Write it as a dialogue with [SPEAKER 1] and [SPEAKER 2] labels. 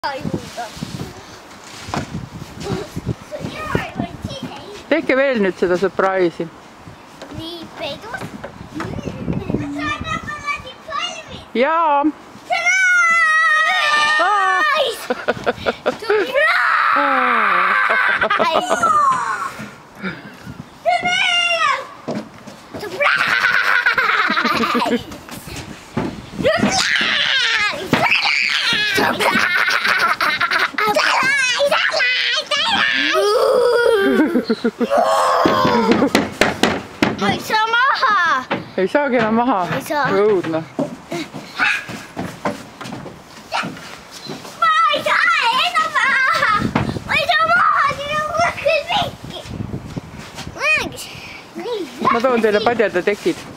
[SPEAKER 1] Tehke veel nüüd seda surprise'i.
[SPEAKER 2] Nii, peidus.
[SPEAKER 1] Jaa.
[SPEAKER 2] Ei saa maha.
[SPEAKER 1] Ei saagi enam maha.
[SPEAKER 2] Ei saa.
[SPEAKER 1] Õudne.
[SPEAKER 2] Ma ei saa enam maha. Ma ei saa maha, siin on kuskil pikki.
[SPEAKER 1] Ma toon teile padjad ja tekid.